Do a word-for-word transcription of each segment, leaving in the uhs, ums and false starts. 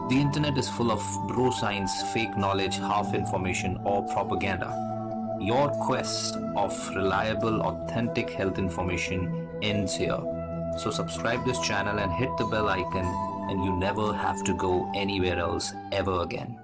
The internet is full of bro science, fake knowledge, half information, or propaganda. Your quest of reliable, authentic health information ends here. So subscribe this channel and hit the bell icon, and you never have to go anywhere else ever again.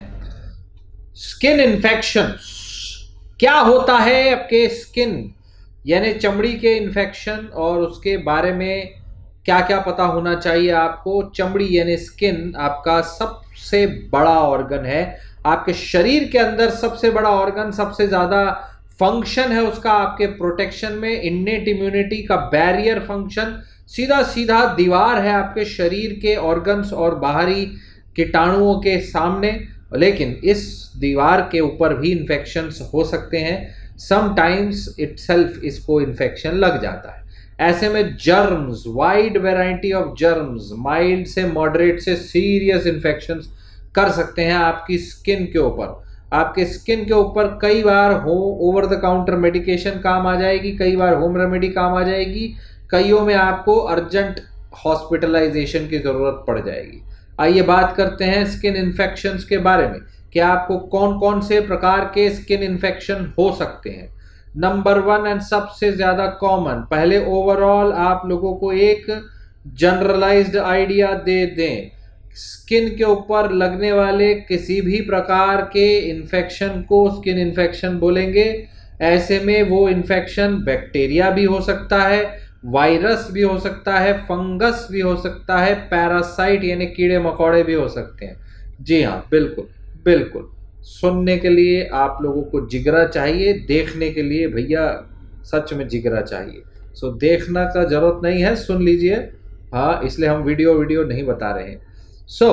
Skin infections क्या होता है आपके skin यानी चमड़ी के infection और उसके बारे में क्या क्या पता होना चाहिए आपको। चमड़ी यानी स्किन आपका सबसे बड़ा ऑर्गन है आपके शरीर के अंदर, सबसे बड़ा ऑर्गन, सबसे ज्यादा फंक्शन है उसका आपके प्रोटेक्शन में, इन्नेट इम्यूनिटी का बैरियर फंक्शन, सीधा सीधा दीवार है आपके शरीर के ऑर्गन्स और बाहरी कीटाणुओं के सामने। लेकिन इस दीवार के ऊपर भी इन्फेक्शंस हो सकते हैं, समटाइम्स इटसेल्फ इसको इन्फेक्शन लग जाता है। ऐसे में germs, wide variety of germs, mild से मॉडरेट से सीरियस इन्फेक्शंस कर सकते हैं आपकी स्किन के ऊपर। आपके स्किन के ऊपर कई बार हो ओवर द काउंटर मेडिकेशन काम आ जाएगी, कई बार होम रेमेडी काम आ जाएगी, कईयों में आपको अर्जेंट हॉस्पिटलाइजेशन की जरूरत पड़ जाएगी। आइए बात करते हैं स्किन इन्फेक्शंस के बारे में कि आपको कौन कौन से प्रकार के स्किन इन्फेक्शन हो सकते हैं। नंबर वन एंड सबसे ज्यादा कॉमन, पहले ओवरऑल आप लोगों को एक जनरलाइज्ड आइडिया दे दें। स्किन के ऊपर लगने वाले किसी भी प्रकार के इन्फेक्शन को स्किन इन्फेक्शन बोलेंगे। ऐसे में वो इन्फेक्शन बैक्टीरिया भी हो सकता है, वायरस भी हो सकता है, फंगस भी हो सकता है, पैरासाइट यानी कीड़े मकोड़े भी हो सकते हैं। जी हाँ, बिल्कुल बिल्कुल। सुनने के लिए आप लोगों को जिगरा चाहिए, देखने के लिए भैया सच में जिगरा चाहिए। सो देखना का जरूरत नहीं है, सुन लीजिए। हाँ, इसलिए हम वीडियो वीडियो नहीं बता रहे हैं। सो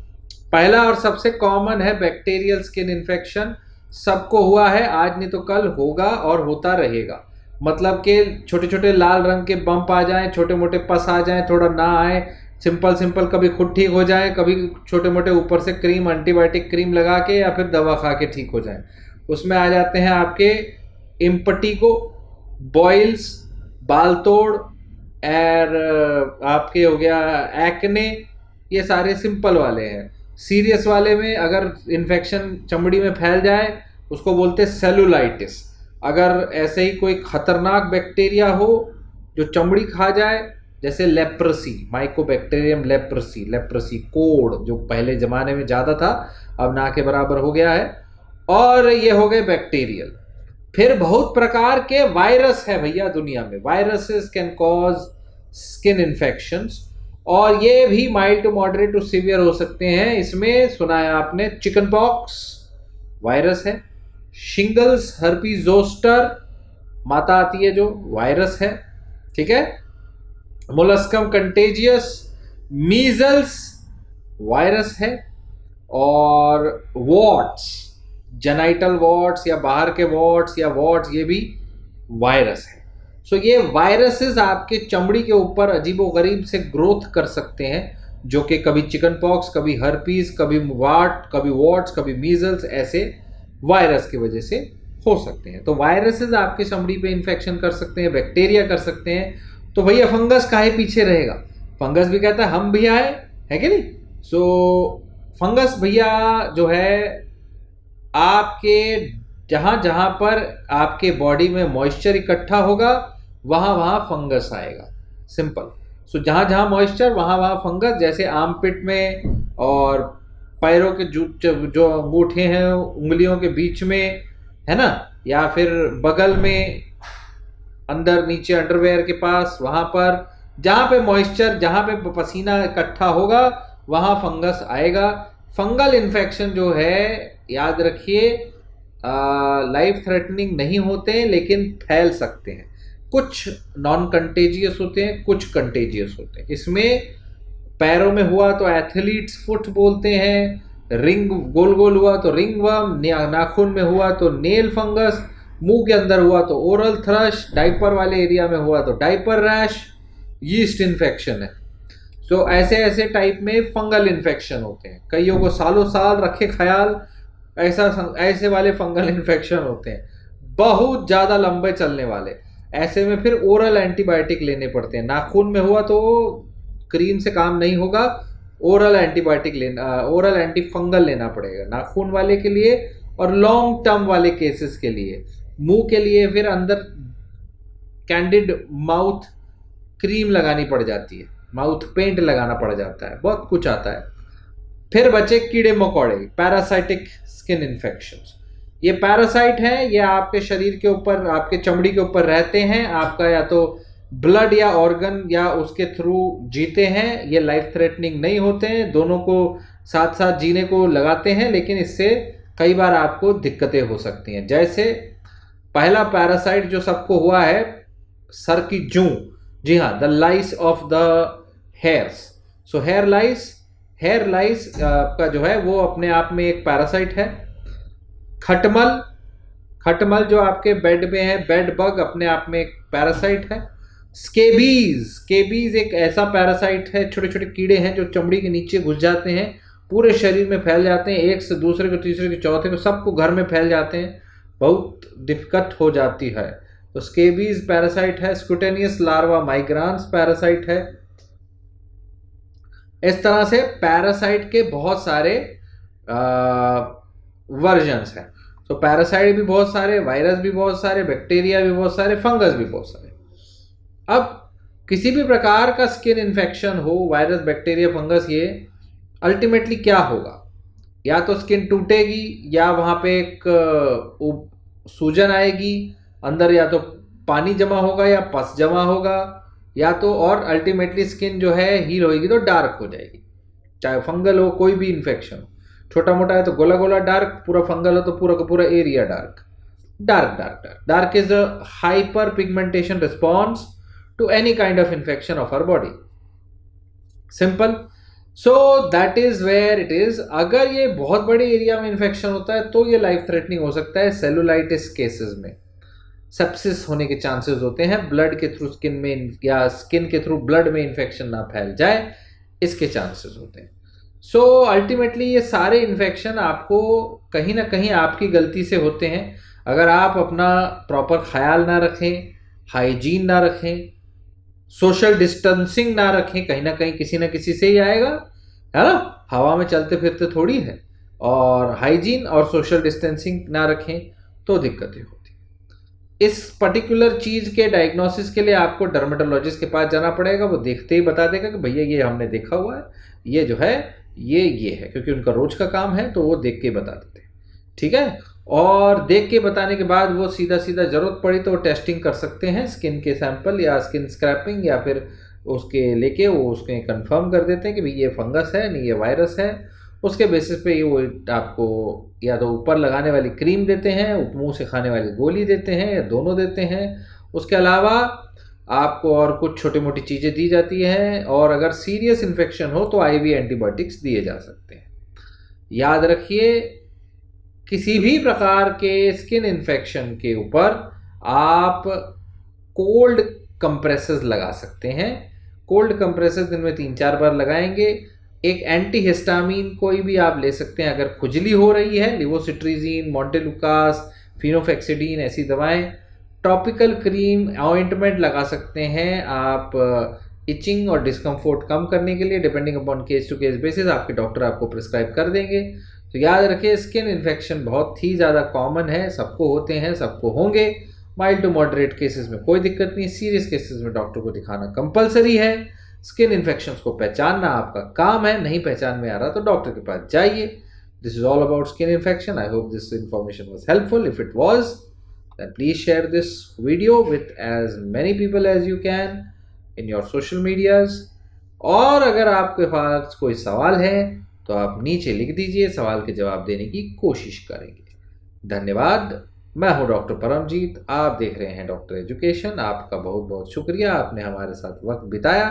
पहला और सबसे कॉमन है बैक्टीरियल स्किन इन्फेक्शन। सबको हुआ है, आज नहीं तो कल होगा और होता रहेगा। मतलब कि छोटे छोटे लाल रंग के बम्प आ जाएं, छोटे मोटे पस आ जाएं, थोड़ा ना आए, सिंपल सिंपल कभी खुद ठीक हो जाए, कभी छोटे मोटे ऊपर से क्रीम, एंटीबायोटिक क्रीम लगा के या फिर दवा खा के ठीक हो जाए। उसमें आ जाते हैं आपके इम्पटीगो, बॉइल्स, बाल तोड़, और आपके हो गया एक्ने। ये सारे सिंपल वाले हैं। सीरियस वाले में अगर इन्फेक्शन चमड़ी में फैल जाए उसको बोलते हैं सेलुलाइटिस। अगर ऐसे ही कोई खतरनाक बैक्टीरिया हो जो चमड़ी खा जाए, जैसे लेप्रोसी, माइकोबैक्टीरियम लेप्रोसी, लेप्रोसी कोड जो पहले जमाने में ज़्यादा था, अब ना के बराबर हो गया है, और ये हो गए बैक्टीरियल। फिर बहुत प्रकार के वायरस है भैया दुनिया में। Viruses can cause skin infections, और ये भी mild to moderate to severe हो सकते हैं। इसमें सुना है आपने, चिकन पॉक्स वायरस है, शिंगल्स, हर्पीज जोस्टर माता आती है जो वायरस है, ठीक है, मोलस्कम कंटेजियस, मीजल्स वायरस है, और वॉट्स, जेनाइटल वॉट्स या बाहर के वॉट्स या वॉट्स, ये भी वायरस है। सो so, ये वायरसेस आपके चमड़ी के ऊपर अजीबोगरीब से ग्रोथ कर सकते हैं, जो कि कभी चिकन पॉक्स, कभी हर्पीज, कभी वाट, कभी वॉट्स, कभी मीजल्स, ऐसे वायरस की वजह से हो सकते हैं। तो वायरसेस आपके चमड़ी पे इन्फेक्शन कर सकते हैं, बैक्टीरिया कर सकते हैं। तो भैया फंगस काहे पीछे रहेगा? फंगस भी कहता है हम भी आए, है कि नहीं? सो so, फंगस भैया जो है आपके जहां जहां पर आपके बॉडी में मॉइस्चर इकट्ठा होगा वहां वहां फंगस आएगा, सिंपल। सो so, जहां जहां मॉइस्चर वहां वहां फंगस, जैसे आर्मपिट में और पैरों के जो जो अंगूठे हैं उंगलियों के बीच में, है ना, या फिर बगल में अंदर नीचे अंडरवेयर के पास, वहां पर जहां पे मॉइस्चर, जहां पे पसीना इकट्ठा होगा वहां फंगस आएगा। फंगल इन्फेक्शन जो है, याद रखिए, लाइफ थ्रेटनिंग नहीं होते लेकिन फैल सकते हैं। कुछ नॉन कंटेजियस होते हैं, कुछ कंटेजियस होते हैं। इसमें पैरों में हुआ तो एथलीट्स फुट बोलते हैं, रिंग गोल गोल हुआ तो रिंग वर्म, नाखून में हुआ तो नेल फंगस, मुंह के अंदर हुआ तो ओरल थ्रश, डाइपर वाले एरिया में हुआ तो डाइपर रैश, यीस्ट इन्फेक्शन है। सो so, ऐसे ऐसे टाइप में फंगल इन्फेक्शन होते हैं। कईयों को सालों साल रखे ख्याल, ऐसा ऐसे वाले फंगल इन्फेक्शन होते हैं, बहुत ज़्यादा लंबे चलने वाले। ऐसे में फिर ओरल एंटीबायोटिक लेने पड़ते हैं। नाखून में हुआ तो क्रीम से काम नहीं होगा, ओरल एंटीबायोटिक लेना, ओरल एंटी फंगल लेना पड़ेगा नाखून वाले के लिए, और लॉन्ग टर्म वाले केसेस के लिए मुंह के लिए फिर अंदर कैंडिड माउथ क्रीम लगानी पड़ जाती है, माउथ पेंट लगाना पड़ जाता है, बहुत कुछ आता है। फिर बचे कीड़े मकोड़े, पैरासाइटिक स्किन इन्फेक्शंस। ये पैरासाइट हैं, ये आपके शरीर के ऊपर, आपके चमड़ी के ऊपर रहते हैं, आपका या तो ब्लड या ऑर्गन या उसके थ्रू जीते हैं। ये लाइफ थ्रेटनिंग नहीं होते हैं, दोनों को साथ साथ जीने को लगाते हैं, लेकिन इससे कई बार आपको दिक्कतें हो सकती हैं। जैसे पहला पैरासाइट जो सबको हुआ है, सर की जूं, जी हाँ, the lice of the hairs. So hair lice, hair lice का जो है वो अपने आप में एक पैरासाइट है। खटमल, खटमल जो आपके बेड में है, बेड बग अपने आप में एक पैरासाइट है। स्केबीज, स्केबीज एक ऐसा पैरासाइट है, छोटे छोटे कीड़े हैं जो चमड़ी के नीचे घुस जाते हैं, पूरे शरीर में फैल जाते हैं, एक से दूसरे को, तीसरे को, चौथे को, सबको घर में फैल जाते हैं, बहुत दिक्कत हो जाती है। तो स्केबीज पैरासाइट है। स्क्यूटेनियस लार्वा माइग्रांस पैरासाइट है। इस तरह से पैरासाइट के बहुत सारे वर्जन्स हैं। तो पैरासाइट भी बहुत सारे, वायरस भी बहुत सारे, बैक्टीरिया भी बहुत सारे, फंगस भी बहुत सारे। अब किसी भी प्रकार का स्किन इन्फेक्शन हो, वायरस, बैक्टीरिया, फंगस, ये अल्टीमेटली क्या होगा? या तो स्किन टूटेगी, या वहाँ पे एक सूजन आएगी अंदर, या तो पानी जमा होगा या पस जमा होगा, या तो और अल्टीमेटली स्किन जो है हील होगी तो डार्क हो जाएगी। चाहे फंगल हो, कोई भी इन्फेक्शन हो, छोटा मोटा है तो गोला गोला डार्क, पूरा फंगल हो तो पूरा का पूरा area dark. Dark dark dark dark is a hyper pigmentation response to any kind of infection of our body. Simple. So that is where it is. अगर ये बहुत बड़े एरिया में इन्फेक्शन होता है तो ये लाइफ थ्रेटनिंग हो सकता है। सेलुलाइटिस केसेस में सेप्सिस होने के चांसेस होते हैं, ब्लड के थ्रू स्किन में या स्किन के थ्रू ब्लड में इन्फेक्शन ना फैल जाए, इसके चांसेस होते हैं। सो अल्टीमेटली ये सारे इन्फेक्शन आपको कहीं ना कहीं आपकी गलती से होते हैं। अगर आप अपना प्रॉपर ख्याल ना रखें, हाइजीन ना रखें, सोशल डिस्टेंसिंग ना रखें, कहीं ना कहीं किसी ना किसी से ही आएगा, है ना, हवा में चलते फिरते थोड़ी है। और हाइजीन और सोशल डिस्टेंसिंग ना रखें तो दिक्कतें होती हैं। इस पर्टिकुलर चीज़ के डायग्नोसिस के लिए आपको डर्मेटोलॉजिस्ट के पास जाना पड़ेगा। वो देखते ही बता देगा कि भैया ये हमने देखा हुआ है, ये जो है ये ये है, क्योंकि उनका रोज का काम है, तो वो देख के बता देते हैं। ठीक है, और देख के बताने के बाद वो सीधा सीधा जरूरत पड़ी तो टेस्टिंग कर सकते हैं, स्किन के सैंपल या स्किन स्क्रैपिंग, या फिर उसके लेके वो उसके कंफर्म कर देते हैं कि भाई ये फंगस है, नहीं ये वायरस है। उसके बेसिस पे ये वो आपको या तो ऊपर लगाने वाली क्रीम देते हैं, मुंह से खाने वाली गोली देते हैं, या दोनों देते हैं। उसके अलावा आपको और कुछ छोटी मोटी चीज़ें दी जाती हैं, और अगर सीरियस इन्फेक्शन हो तो आईवी एंटीबायोटिक्स दिए जा सकते हैं। याद रखिए, किसी भी प्रकार के स्किन इन्फेक्शन के ऊपर आप कोल्ड कंप्रेसेस लगा सकते हैं। कोल्ड कंप्रेसेस दिन में तीन चार बार लगाएंगे। एक एंटीहिस्टामिन कोई भी आप ले सकते हैं अगर खुजली हो रही है, लिवोसिट्रीजिन, मॉन्टेलुकास, फिनोफेक्सिडीन, ऐसी दवाएं। टॉपिकल क्रीम, ऑइंटमेंट लगा सकते हैं आप इचिंग और डिस्कम्फोर्ट कम करने के लिए। Depending upon case to case basis आपके डॉक्टर आपको प्रिस्क्राइब कर देंगे। तो याद रखिए, स्किन इन्फेक्शन बहुत ही ज़्यादा कॉमन है, सबको होते हैं, सबको होंगे। माइल्ड टू मॉडरेट केसेस में कोई दिक्कत नहीं, सीरियस केसेस में डॉक्टर को दिखाना कंपलसरी है। स्किन इन्फेक्शंस को पहचानना आपका काम है, नहीं पहचान में आ रहा तो डॉक्टर के पास जाइए। This is all about skin infection. I hope this information was helpful. If it was, then please share this video with as many people as you can in your social medias। और अगर आपके पास कोई सवाल है तो आप नीचे लिख दीजिए, सवाल के जवाब देने की कोशिश करेंगे। धन्यवाद। मैं हूं डॉक्टर परमजीत, आप देख रहे हैं डॉक्टर एजुकेशन। आपका बहुत बहुत शुक्रिया, आपने हमारे साथ वक्त बिताया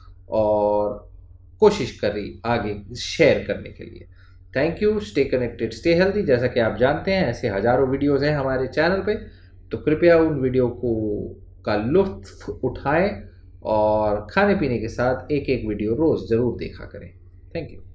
और कोशिश करी आगे शेयर करने के लिए। Thank you. Stay connected, stay healthy. जैसा कि आप जानते हैं, ऐसे हजारों वीडियोस हैं हमारे चैनल पे, तो कृपया उन वीडियो को का लुत्फ उठाएं और खाने पीने के साथ एक एक वीडियो रोज़ ज़रूर देखा करें। Thank you.